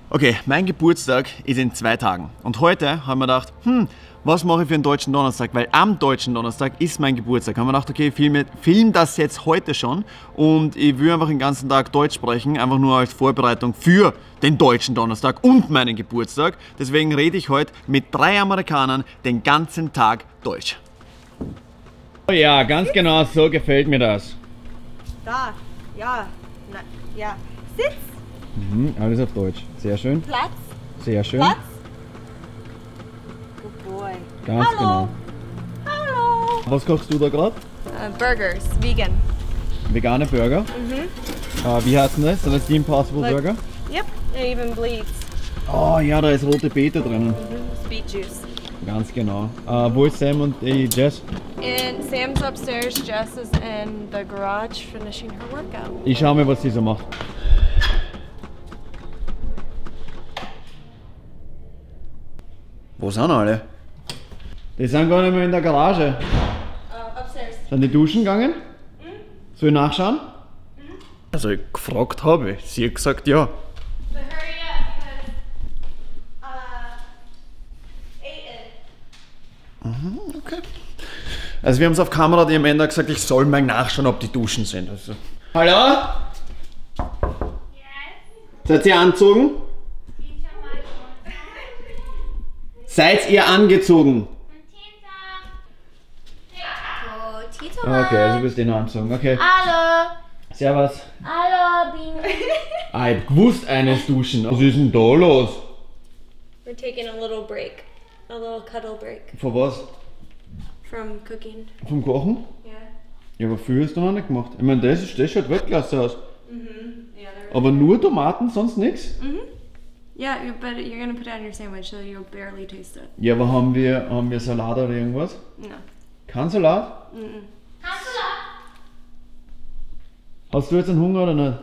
Okay, mein Geburtstag ist in 2 Tagen und heute haben wir gedacht, was mache ich für einen deutschen Donnerstag, weil am deutschen Donnerstag ist mein Geburtstag. Haben wir gedacht, okay, film das jetzt heute schon und ich will einfach den ganzen Tag Deutsch sprechen, einfach nur als Vorbereitung für den deutschen Donnerstag und meinen Geburtstag. Deswegen rede ich heute mit 3 Amerikanern den ganzen Tag Deutsch. Oh ja, ganz genau so gefällt mir das. Da, ja, na, ja. Sitz. Alles auf Deutsch. Sehr schön. Platz. Sehr schön. Platz. Good boy. Ganz Hallo. genau. Hallo. Was kochst du da gerade? Burgers, vegan. Vegane Burger. Wie heißt denn das? Sind das die Impossible Look. Burger? Yep, it even bleeds. Oh ja, da ist rote Beete drinnen. Beet juice. Ganz genau. Wo ist Sam und Jess? And Sam's upstairs, Jess is in the garage finishing her workout. Ich schau mal, was sie so macht. Wo sind alle? Die sind gar nicht mehr in der Garage. Upstairs. Sind die duschen gegangen? Soll ich nachschauen? Also ich gefragt habe ich. Sie hat gesagt ja. But hurry up, because, 8 in. Okay. Also wir haben es auf Kamera, die Amanda gesagt, ich soll mal nachschauen, ob die duschen sind. Also. Hallo? Seid ihr angezogen? Seid ihr angezogen? Okay, also du bist eh noch angezogen. Okay. Hallo. Servus. Hallo, Biene. Ich hab gewusst, eines duschen. Was ist denn da los? We're taking a little break. A little cuddle break Von was? from cooking. Vom Kochen? Yeah. Ja, aber viel hast du noch nicht gemacht. Ich meine, das schaut Weltklasse aus. Yeah, Aber nur Tomaten, sonst nichts? yeah, but you're gonna put it on your sandwich so you'll barely taste it. Ja, aber haben wir Salat oder irgendwas? No. Kein Salat? Hast du jetzt einen Hunger oder nicht?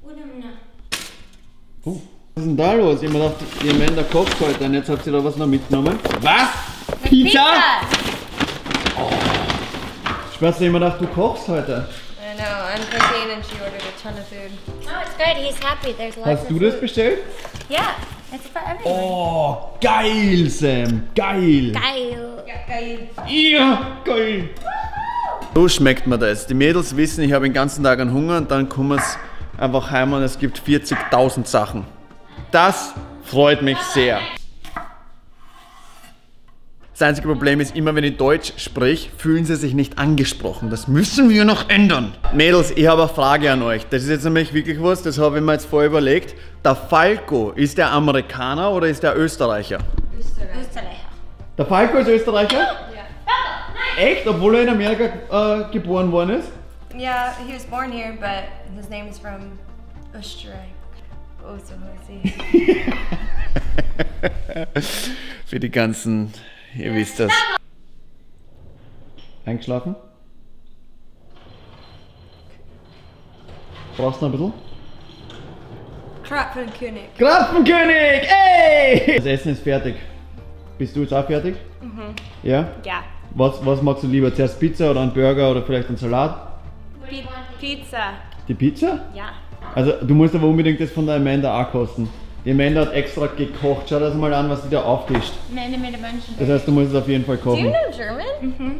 Oh, was ist denn da los? Ich hab mir gedacht, die Amanda kocht heute und jetzt habt ihr da was noch mitgenommen. Was? Pizza? Oh. Ich weiß nicht, ich hab mir gedacht, du kochst heute. I know, I'm cooking and she ordered a ton of food. Oh, it's good. He's happy. There's lots Hast du das bestellt? Yeah, it's for everyone. Oh, geil, Sam. Geil. Geil. Yeah, geil. Ja, geil. So schmeckt mir das. Die Mädels wissen, ich habe den ganzen Tag einen Hunger und dann kommen sie einfach heim und es gibt 40.000 Sachen. Das freut mich sehr. Das einzige Problem ist, immer wenn ich Deutsch spreche, fühlen sie sich nicht angesprochen. Das müssen wir noch ändern. Mädels, ich habe eine Frage an euch. Das ist jetzt nämlich wirklich was, das habe ich mir jetzt vorher überlegt. Der Falco, ist der Amerikaner oder ist der Österreicher? Österreicher. Der Falco ist Österreicher? Yeah. Echt? Obwohl er in Amerika geboren worden ist? Yeah, he was born here, but his name is from Österreich. Oh, so I see. Für die ganzen, ihr wisst das. Eingeschlafen? Brauchst du noch ein bisschen? Krapfenkönig. Krapfenkönig! Ey! Das Essen ist fertig. Bist du jetzt auch fertig? Ja? Yeah. Was magst du lieber? Zuerst Pizza oder einen Burger oder vielleicht einen Salat? Pizza. Die Pizza? Yeah. Also du musst aber unbedingt das von der Amanda auch kosten. Die Amanda hat extra gekocht. Schau das mal an, was sie da auftischt. Amanda made a bunch of Das heißt, du musst es auf jeden Fall Do you kochen. know German?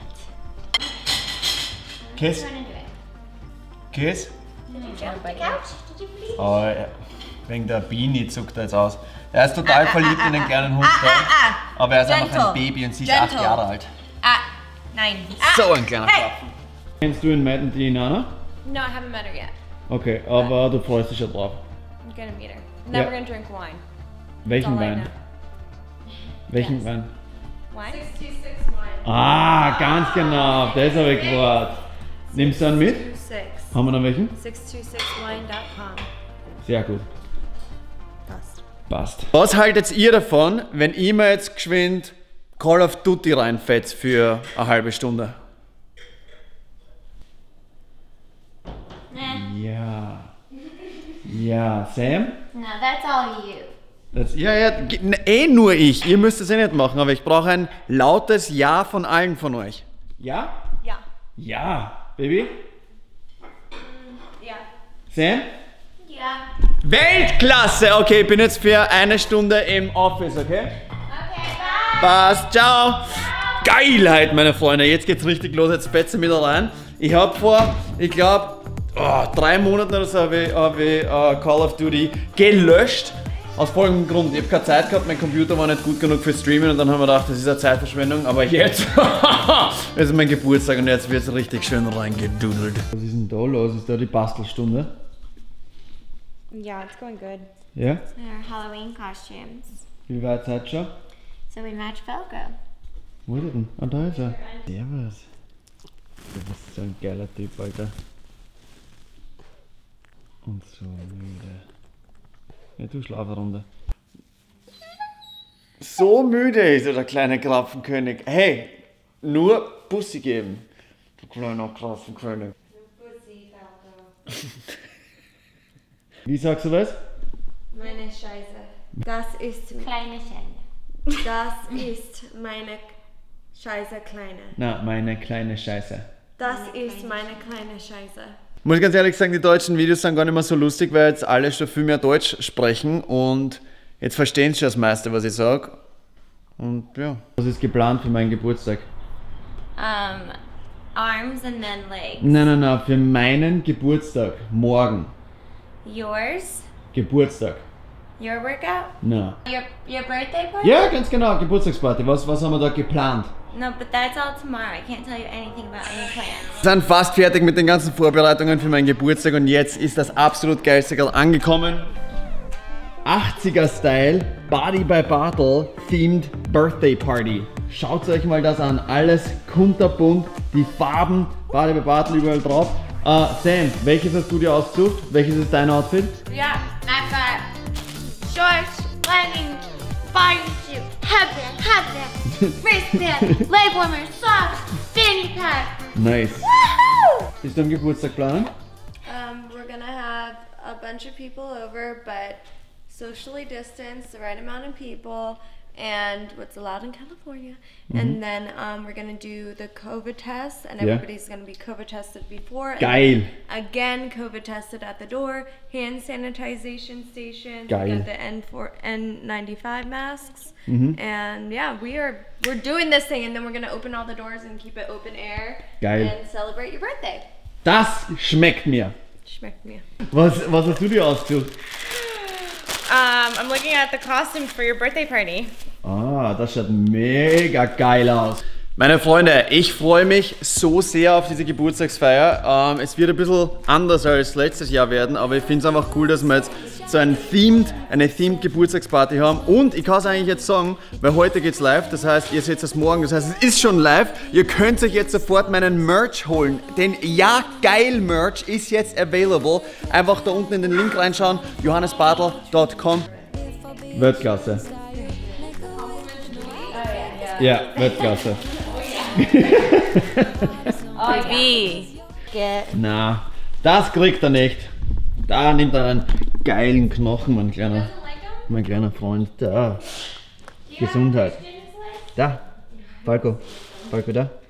Käse? Wanna do it? Käse? Did you jump the couch? Did you please? Oh, ja. Wegen der Beanie zuckt er jetzt aus. Er ist total verliebt in den kleinen Hund, aber er ist einfach ein Gentle. Baby und sie ist 8 Jahre alt. Nein. So ein kleiner Krapfen. Kennst du in Maiden die Nana? No, I haven't met her yet. Okay, aber du freust dich ja drauf. I'm gonna meet her. Never Yeah. gonna drink wine. Welchen That's all I Wein? know. Welchen Yes. Wein? Wine? 626 wine. Ah, ganz genau, das habe ich gewusst. Nimmst du einen mit? 626. Haben wir noch welchen? 626wine.com. Sehr gut. Passt. Passt. Was haltet ihr davon, wenn ich mir jetzt geschwind Call of Duty reinfetzt für eine halbe Stunde? Nah. Ja. Ja, Sam? No, that's all you. Nur ich. Ihr müsst es eh nicht machen, aber ich brauche ein lautes Ja von allen von euch. Ja? Ja. Ja. Baby? Ja. Sam? Ja. Weltklasse! Okay, ich bin jetzt für eine Stunde im Office, okay? Okay, bye. Passt, ciao! Geilheit, meine Freunde, jetzt geht's richtig los, jetzt betze ich wieder rein. Ich habe vor, ich glaube, 3 Monaten oder so habe ich Call of Duty gelöscht. Aus folgendem Grund, ich habe keine Zeit gehabt, mein Computer war nicht gut genug für Streamen und dann haben wir gedacht, das ist eine Zeitverschwendung, aber jetzt, es ist mein Geburtstag und jetzt wird es richtig schön reingedudelt. Was ist denn da los? Ist da die Bastelstunde? Yeah, it's going good. Ja? Our Halloween costumes. Wie weit seid ihr schon? So we match Velcro. Wo ist er denn? Ah, da ist er. Servus. Du bist so ein geiler Typ, Alter. Und so müde. Ja, du schlaf eine Runde. So müde ist er, der kleine Krapfenkönig. Hey, nur Bussi geben. Du kleiner Krapfenkönig. Wie sagst du das? Meine Scheiße. Das ist, Kleine Schelle. das ist meine Scheiße kleine. Na, meine kleine Scheiße. Das ist meine kleine Scheiße. Muss ich ganz ehrlich sagen, die deutschen Videos sind gar nicht mehr so lustig, weil jetzt alle schon viel mehr Deutsch sprechen und jetzt verstehen sie schon das meiste, was ich sage. Und ja. Was ist geplant für meinen Geburtstag? Arms and then legs. Nein, für meinen Geburtstag. Morgen. Yours? Geburtstag. Your workout? Na. Your birthday party? Ja, ganz genau, Geburtstagsparty. Was haben wir da geplant? No, but that's all tomorrow. I can't tell you anything about any plans. Wir sind fast fertig mit den ganzen Vorbereitungen für meinen Geburtstag und jetzt ist das absolut geilste gerade angekommen. 80er-Style, Body by Bartel themed Birthday Party. Schaut euch mal das an, alles kunterbunt, die Farben, Body by Bartel überall drauf. Sam, welches hast du dir ausgesucht? Welches ist dein Outfit? Yeah, I've got shorts, leggings, bodysuit, headband, wristband, leg warmer, socks, fanny pack. Nice. Woohoo! Bist du am Geburtstag planen? We're gonna have a bunch of people over, but socially distanced, the right amount of people, and what's allowed in California. And then we're gonna do the COVID test, and Yeah. everybody's gonna be COVID tested before. Geil. And again, COVID tested at the door, hand sanitization station. Geil. We got the N95 masks, and yeah, we're doing this thing, and then we're gonna open all the doors and keep it open air. Geil. And celebrate your birthday. Das schmeckt mir. Schmeckt mir. Was hast du dir ausgesucht? I'm looking at the costumes for your birthday party. Ah, das schaut mega geil aus. Meine Freunde, ich freue mich so sehr auf diese Geburtstagsfeier. Es wird ein bisschen anders als letztes Jahr werden, aber ich finde es einfach cool, dass wir jetzt so eine themed Geburtstagsparty haben. Und ich kann es eigentlich jetzt sagen, weil heute geht's live, das heißt, ihr seht es morgen, das heißt, es ist schon live. Ihr könnt euch jetzt sofort meinen Merch holen. Den Ja Geil Merch ist jetzt available. Einfach da unten in den Link reinschauen, johannesbartel.com. Weltklasse. Ja, Weltklasse. Baby. Na, das kriegt er nicht. Da nimmt er einen geilen Knochen, mein kleiner Freund. Da. Gesundheit. Da. Falco, da.